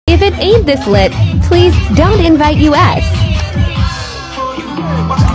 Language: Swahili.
If it ain't this lit, please don't invite US.